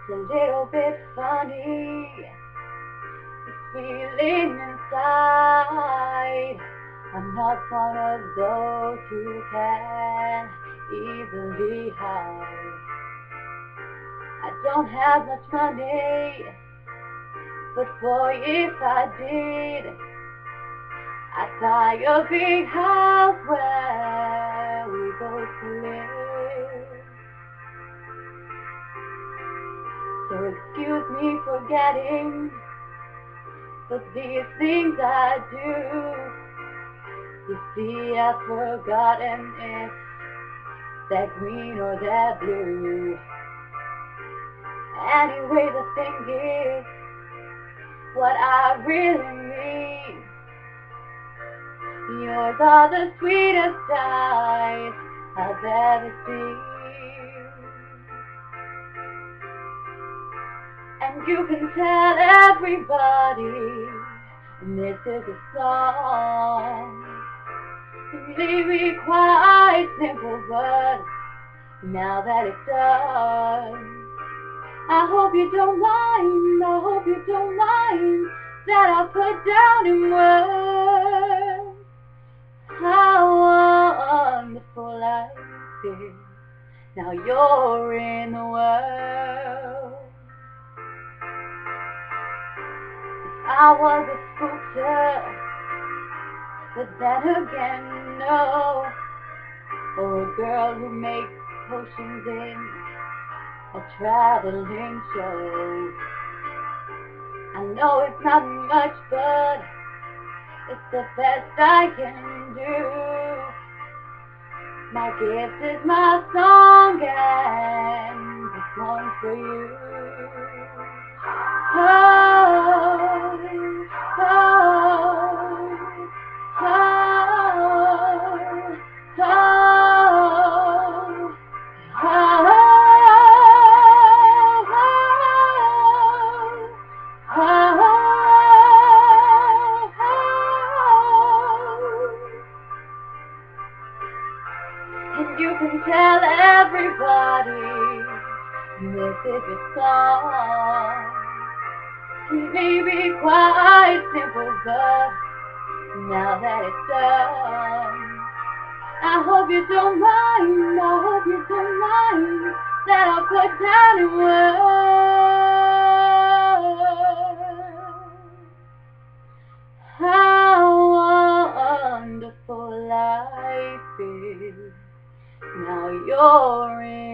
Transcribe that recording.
It's a little bit funny, this feeling inside. I'm not one of those who can easily hide. I don't have much money, but boy, if I did, I'd buy a big house where we both could live. So excuse me for getting, but these things I do. You see, I've forgotten if they're green or they're blue. Anyway, the thing is, what I really mean, yours are the sweetest eyes I've ever seen. And you can tell everybody this is a song. It may be quite simple, but now that it's done, I hope you don't mind, I hope you don't mind that I put down in words how wonderful life is. Now you're in the world. I was a sculptor, but then again, no. Or a girl who makes potions in a traveling show. I know it's not much, but it's the best I can do. My gift is my song, and this one's for you. Oh, oh, oh, oh, and you can tell everybody this is a song. It may be quite simple, but now that it's done, I hope you don't mind, I hope you don't mind that I put down in words how wonderful life is. Now you're in